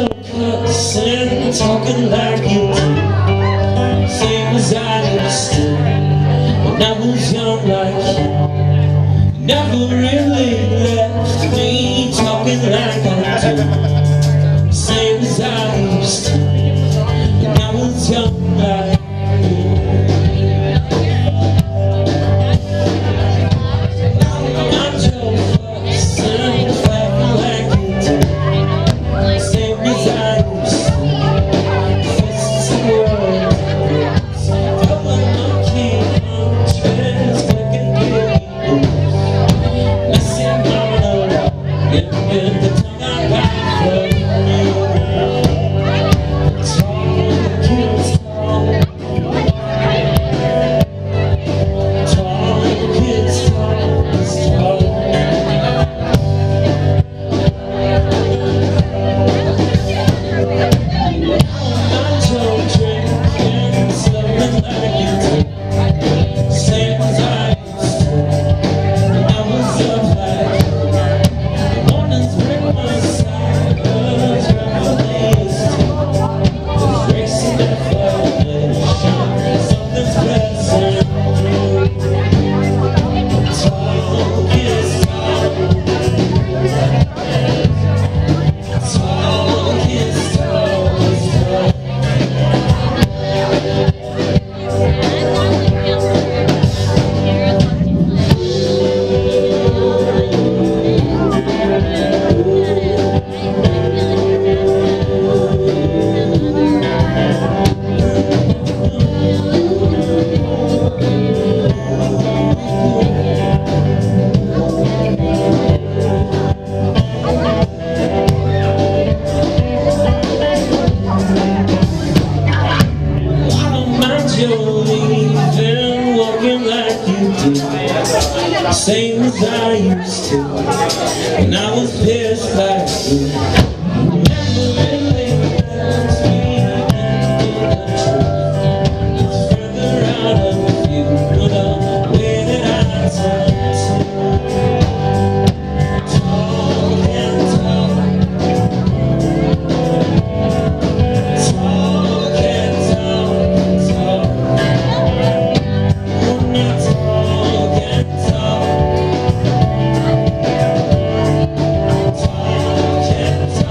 still cussing, talking like you do, same as I used to when I was young like you. Never really left me talking like I do, same as I used to when I was young like you. Same as I used to when I was pissed like you. Never really left me it's further out of you, the way that I turn to talk and talk, talk and talk, talk. When I talk and talk,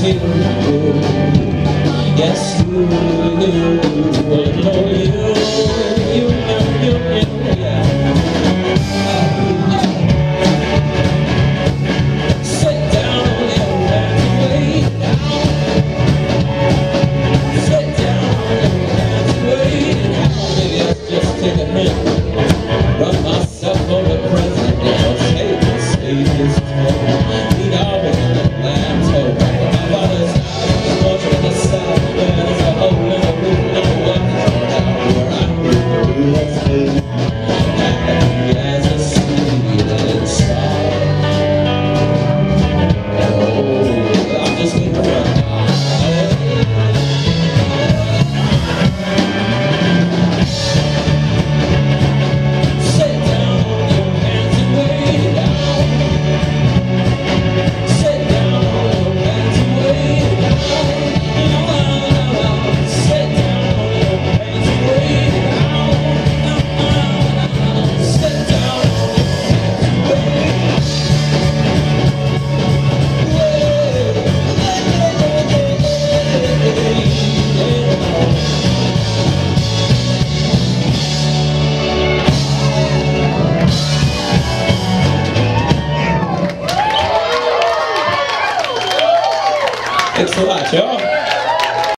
feel good. Yes, you